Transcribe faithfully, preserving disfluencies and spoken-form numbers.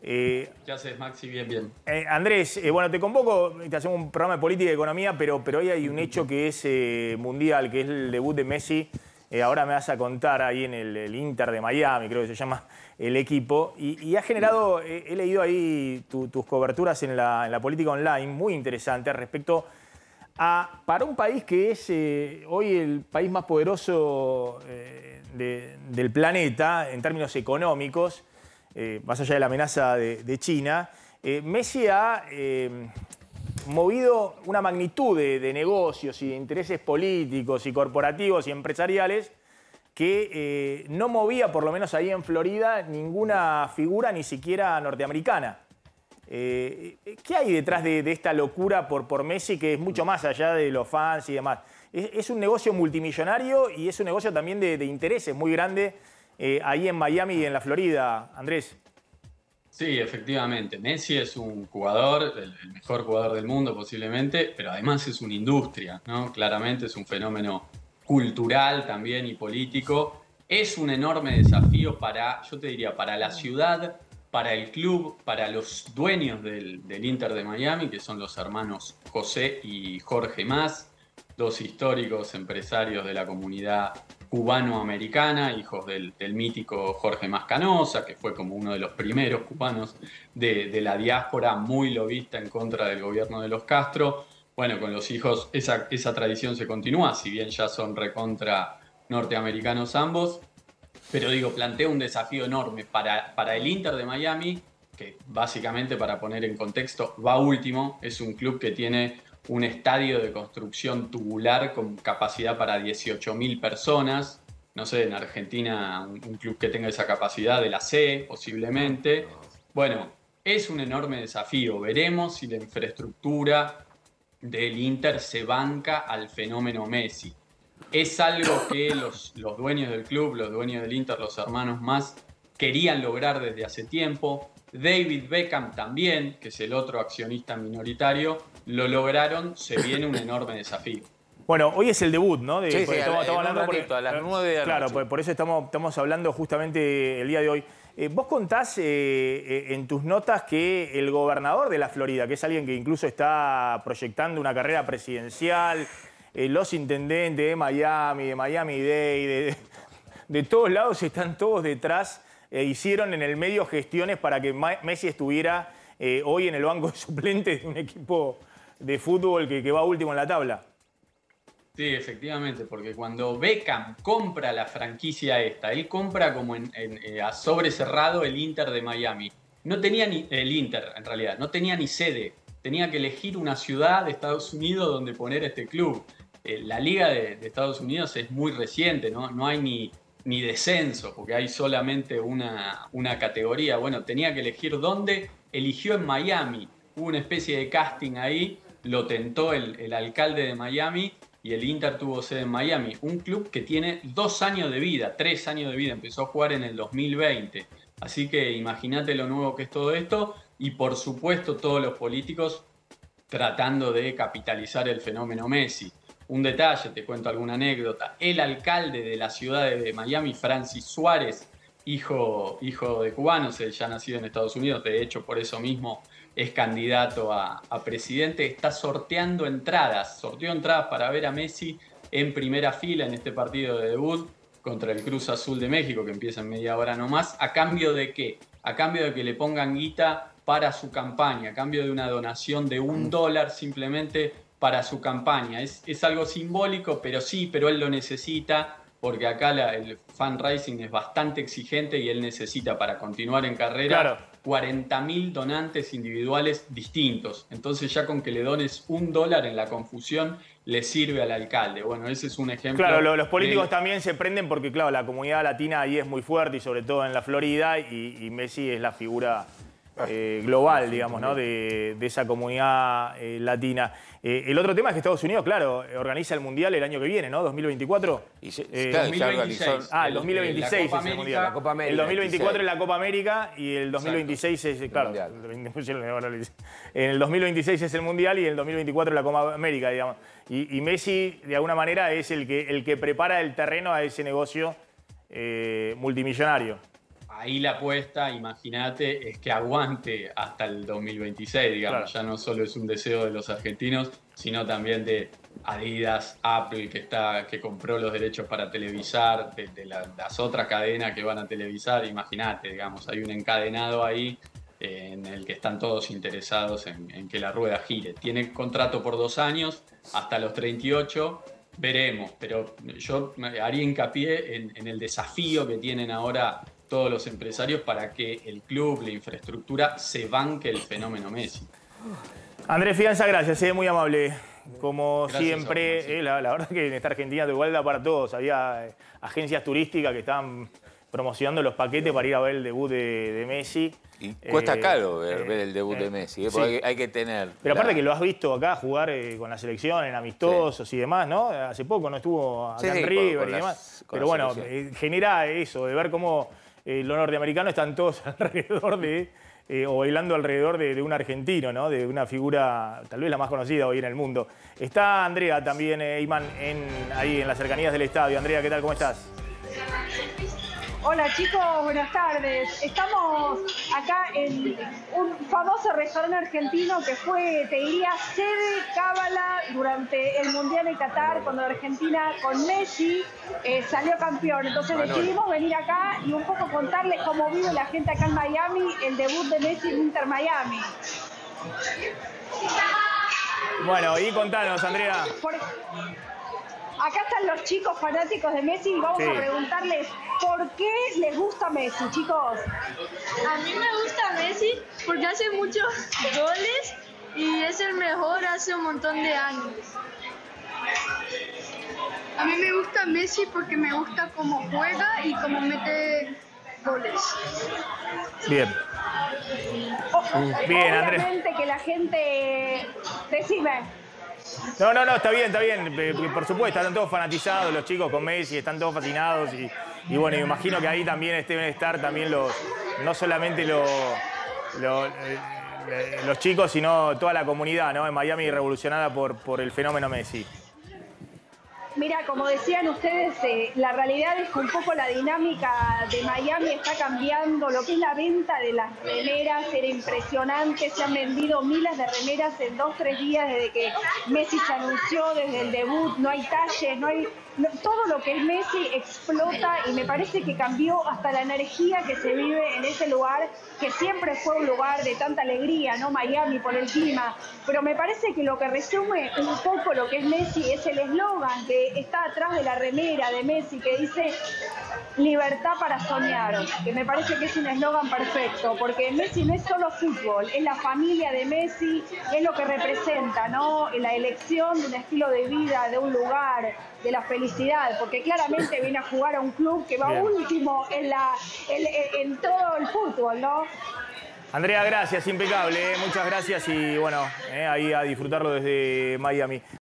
Eh, ¿Qué haces, Maxi? Bien, bien. eh, Andrés, eh, bueno, te convoco, te hacemos un programa de política y economía, pero, pero hoy hay un hecho que es eh, mundial, que es el debut de Messi. Eh, ahora me vas a contar ahí en el, el Inter de Miami, creo que se llama el equipo. Y, y ha generado, eh, he leído ahí tu, tus coberturas en la, en la política online, muy interesantes respecto a, para un país que es eh, hoy el país más poderoso eh, de, del planeta en términos económicos, eh, más allá de la amenaza de, de China, eh, Messi ha eh, movido una magnitud de, de negocios y de intereses políticos y corporativos y empresariales que eh, no movía, por lo menos ahí en Florida, ninguna figura ni siquiera norteamericana. Eh, ¿Qué hay detrás de, de esta locura por, por Messi, que es mucho más allá de los fans y demás? Es, es un negocio multimillonario y es un negocio también de, de intereses muy grande eh, ahí en Miami y en la Florida, Andrés. Sí, efectivamente. Messi es un jugador, el, el mejor jugador del mundo posiblemente, pero además es una industria, ¿no? Claramente es un fenómeno cultural también y político. Es un enorme desafío para, yo te diría, para la ciudad, para el club, para los dueños del, del Inter de Miami, que son los hermanos José y Jorge Mas, dos históricos empresarios de la comunidad cubano-americana, hijos del, del mítico Jorge Mas Canosa, que fue como uno de los primeros cubanos de, de la diáspora muy lobista en contra del gobierno de los Castro. Bueno, con los hijos esa, esa tradición se continúa, si bien ya son recontra norteamericanos ambos. Pero digo, plantea un desafío enorme para, para el Inter de Miami, que básicamente, para poner en contexto, va último. Es un club que tiene un estadio de construcción tubular con capacidad para dieciocho mil personas. No sé, en Argentina un, un club que tenga esa capacidad, de la C, posiblemente. Bueno, es un enorme desafío. Veremos si la infraestructura del Inter se banca al fenómeno Messi. Es algo que los, los dueños del club, los dueños del Inter, los hermanos Mas, querían lograr desde hace tiempo. David Beckham también, que es el otro accionista minoritario, lo lograron. Se viene un enorme desafío. Bueno, hoy es el debut, ¿no? De, Sí, sí, estamos, a, estamos en un hablando ratito, por, a las nueve de la Claro, noche. por, por eso estamos, estamos hablando justamente el día de hoy. Eh, vos contás eh, eh, en tus notas que el gobernador de la Florida, que es alguien que incluso está proyectando una carrera presidencial, eh, los intendentes de Miami, de Miami-Dade, de, de todos lados están todos detrás, eh, hicieron en el medio gestiones para que Messi estuviera eh, hoy en el banco de suplentes de un equipo de fútbol que, que va último en la tabla. Sí, efectivamente, porque cuando Beckham compra la franquicia esta, él compra como en, en, eh, a sobre cerrado el Inter de Miami. No tenía ni, el Inter, en realidad, no tenía ni sede. Tenía que elegir una ciudad de Estados Unidos donde poner este club. Eh, la Liga de, de Estados Unidos es muy reciente, ¿no? No hay ni, ni descenso, porque hay solamente una, una categoría. Bueno, tenía que elegir dónde, eligió en Miami. Hubo una especie de casting ahí, lo tentó el, el alcalde de Miami, y el Inter tuvo sede en Miami. Un club que tiene dos años de vida, tres años de vida. Empezó a jugar en el dos mil veinte. Así que imagínate lo nuevo que es todo esto. Y por supuesto todos los políticos tratando de capitalizar el fenómeno Messi. Un detalle, te cuento alguna anécdota. El alcalde de la ciudad de Miami, Francis Suárez, hijo, hijo de cubanos, él ya nacido en Estados Unidos, de hecho por eso mismo es candidato a, a presidente, está sorteando entradas, sorteó entradas para ver a Messi en primera fila en este partido de debut contra el Cruz Azul de México, que empieza en media hora nomás. ¿A cambio de qué? A cambio de que le pongan guita para su campaña, a cambio de una donación de un dólar simplemente para su campaña. Es, es algo simbólico, pero sí, pero él lo necesita, porque acá la, el fundraising es bastante exigente y él necesita para continuar en carrera Claro. cuarenta mil donantes individuales distintos. Entonces ya con que le dones un dólar en la confusión le sirve al alcalde. Bueno, ese es un ejemplo. Claro, lo, los políticos de... también se prenden porque, claro, la comunidad latina ahí es muy fuerte y sobre todo en la Florida y, y Messi es la figura eh, global, digamos, ¿no? de, de esa comunidad eh, latina. Eh, el otro tema es que Estados Unidos, claro, organiza el Mundial el año que viene, ¿no? dos mil veinticuatro. Y se, Eh, claro, dos mil veintiséis. organizó- Ah, el dos mil veintiséis La es Copa el Mundial. La Copa América. El dos mil veinticuatro es la Copa América y el dos mil veintiséis es, claro, Mundial. en el dos mil veintiséis es el Mundial y en el dos mil veinticuatro es la Copa América, digamos. Y, y Messi, de alguna manera, es el que, el que prepara el terreno a ese negocio eh, multimillonario. ahí la apuesta, imagínate, es que aguante hasta el dos mil veintiséis, digamos. Claro. Ya no solo es un deseo de los argentinos, sino también de Adidas, Apple, que, está, que compró los derechos para televisar, de, de la, las otras cadenas que van a televisar. Imagínate, digamos, hay un encadenado ahí eh, en el que están todos interesados en, en que la rueda gire. Tiene contrato por dos años, hasta los treinta y ocho. Veremos, pero yo haría hincapié en, en el desafío que tienen ahora todos los empresarios para que el club, la infraestructura, se banque el fenómeno Messi. Andrés Fianza, gracias, es eh, muy amable. Como gracias siempre, vos, eh, la, la verdad que en esta Argentina de igual da para todos. Había eh, agencias turísticas que estaban promocionando los paquetes para ir a ver el debut de, de Messi. Y cuesta eh, caro ver, eh, ver el debut eh, de Messi, ¿eh? Porque sí. hay, hay que tener... Pero la... aparte que lo has visto acá jugar eh, con la selección, en amistosos sí. y demás, ¿no? Hace poco no estuvo acá sí, en River con, con y demás. Las, Pero bueno, eh, genera eso, de ver cómo eh, los norteamericanos están todos alrededor de... Eh, o bailando alrededor de, de un argentino, ¿no? De una figura tal vez la más conocida hoy en el mundo. Está Andrea también, eh, Iman, en, ahí en las cercanías del estadio. Andrea, ¿qué tal? ¿Cómo estás? Hola chicos, buenas tardes. Estamos acá en un famoso restaurante argentino que fue, te diría, sede cábala durante el Mundial de Qatar, cuando Argentina con Messi eh, salió campeón. Entonces decidimos venir acá y un poco contarles cómo vive la gente acá en Miami, el debut de Messi en Inter Miami. Bueno, y contanos, Andrea. Por... Acá están los chicos fanáticos de Messi y vamos sí. a preguntarles por qué les gusta Messi, chicos. A mí me gusta Messi porque hace muchos goles y es el mejor hace un montón de años. A mí me gusta Messi porque me gusta cómo juega y cómo mete goles. Bien. Oh, Bien, Andrés. Obviamente que la gente... Decime. No, no, no, está bien, está bien. Por supuesto, están todos fanatizados los chicos con Messi, están todos fascinados y, y bueno, me imagino que ahí también deben estar también los, no solamente los, los, eh, los chicos, sino toda la comunidad, ¿no? En Miami revolucionada por, por el fenómeno Messi. Mira, como decían ustedes, eh, la realidad es que un poco la dinámica de Miami está cambiando. Lo que es la venta de las remeras era impresionante. Se han vendido miles de remeras en dos, tres días desde que Messi se anunció, desde el debut. No hay talles, no hay... No, todo lo que es Messi explota y me parece que cambió hasta la energía que se vive en ese lugar, que siempre fue un lugar de tanta alegría, ¿no? Miami por el clima. Pero me parece que lo que resume un poco lo que es Messi es el eslogan que está atrás de la remera de Messi, que dice libertad para soñar, que me parece que es un eslogan perfecto, porque Messi no es solo fútbol, es la familia de Messi, es lo que representa, ¿no? La elección de un estilo de vida, de un lugar, de la felicidad, porque claramente viene a jugar a un club que va Bien. último en, la, en, en todo el fútbol, ¿no? Andrea, gracias, impecable, ¿eh? Muchas gracias y bueno, eh, ahí a disfrutarlo desde Miami.